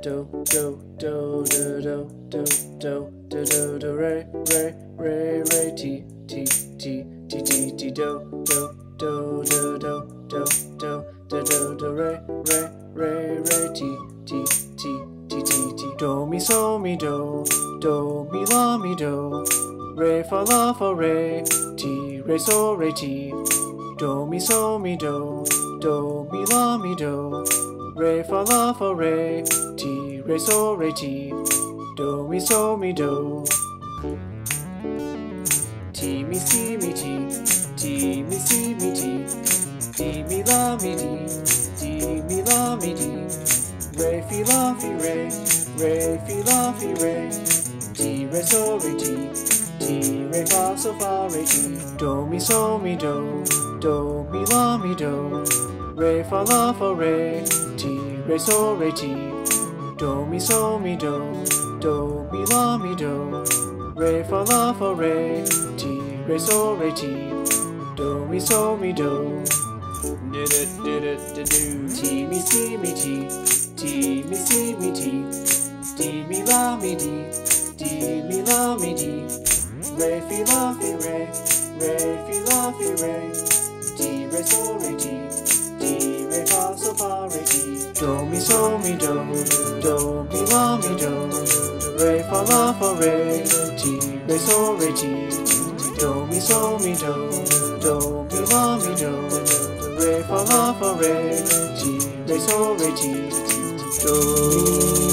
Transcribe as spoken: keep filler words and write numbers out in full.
do do do do do do do do do do re re re re ti ti ti ti ti ti do do do do do do do do do do re re re re ti ti ti ti ti ti do mi so mi do do mi la mi do re fa la fa re ti re so re ti do mi so mi do do mi la mi do re fa la fa re ti re so re ti do mi so mi do ti mi si mi ti ti mi si mi ti ti mi la mi di ti mi la mi di re fi la fi re re fi la fi re ti re so re ti ti re fa so fa re ti do mi so mi do do mi la mi do re fa la fa re ti re so re ti do mi so mi do do mi la mi do re fa la fa re ti re so re ti do mi so mi do did it did it did do ti mi si mi ti ti mi si mi ti ti mi la mi di ti mi la mi di re fi la fi re re fi la fi re ti re so re ti ti re fa so fa re ti do mi so mi do do mi la mi do re fa la fa re ti re so re ti do mi so mi do do mi la mi do re fa la fa re ti re so re ti do